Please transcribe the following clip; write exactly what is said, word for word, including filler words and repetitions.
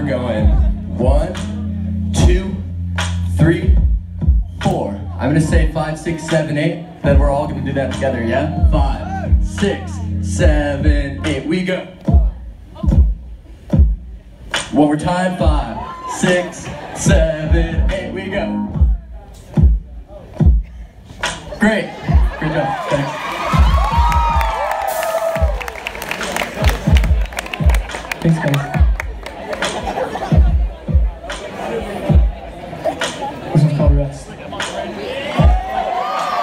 we're going one, two, three, four. I'm gonna say five, six, seven, eight, then we're all gonna do that together, yeah? Five, six, seven, eight, we go. One more time, five, six, seven, eight, we go. Great, great job, thanks. Thanks guys.